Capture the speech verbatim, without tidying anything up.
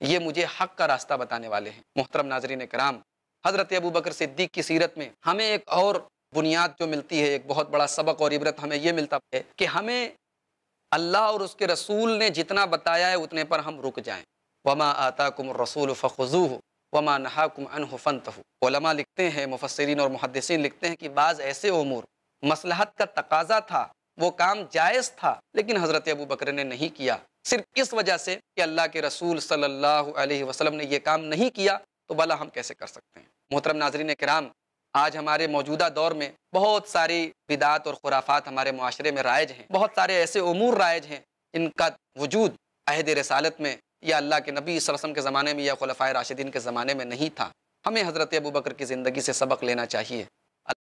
ये मुझे हक़ का रास्ता बताने वाले हैं। मोहतरम नाज़रीन कराम, हज़रत अबू बकर सिद्दीक़ की सीरत में हमें एक और बुनियाद जो मिलती है, एक बहुत बड़ा सबक और इबरत हमें ये मिलता है कि हमें अल्लाह और उसके रसूल ने जितना बताया है उतने पर हम रुक जाएँ। वमा आताकुमुर रसूल फ़ख़ुज़ूहु वमा नहाकुम अन्हु फ़ंतहू। उलमा लिखते हैं, मुफ़स्सिरीन और मुहद्दिसीन लिखते हैं कि बाज़ ऐसे उमूर मसलहत का तकाज़ा था, वो काम जायज़ था, लेकिन हज़रत अबू बकर ने नहीं किया। सिर्फ़ इस वजह से कि अल्लाह के रसूल सल्लल्लाहु अलैहि वसल्लम ने ये काम नहीं किया, तो भला हम कैसे कर सकते हैं। मोहतरम नाज़रीन किराम, आज हमारे मौजूदा दौर में बहुत सारी बिदात और खुराफात हमारे मुआशरे में राइज हैं। बहुत सारे ऐसे उमूर राइज हैं, इनका वजूद अहद रिसालत में या अल्लाह के नबी सल्लल्लाहु अलैहि वसल्लम के ज़माने में या खुलफ़ाए राशिदीन के ज़माने में नहीं था। हमें हज़रत अबू बकर की ज़िंदगी से सबक लेना चाहिए।